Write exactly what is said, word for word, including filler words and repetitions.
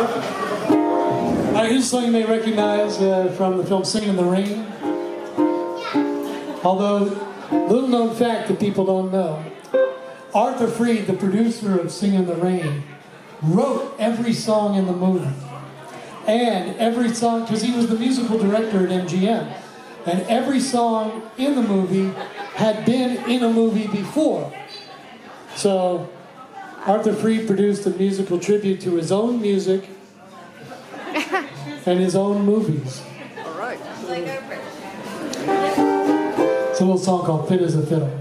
All right, here's a song you may recognize uh, from the film Singing in the Rain. Although, little known fact that people don't know, Arthur Freed, the producer of Singing in the Rain, wrote every song in the movie. And every song, because he was the musical director at M G M, and every song in the movie had been in a movie before. So, Arthur Freed produced a musical tribute to his own music and his own movies. All right. It's a little song called Fit as a Fiddle.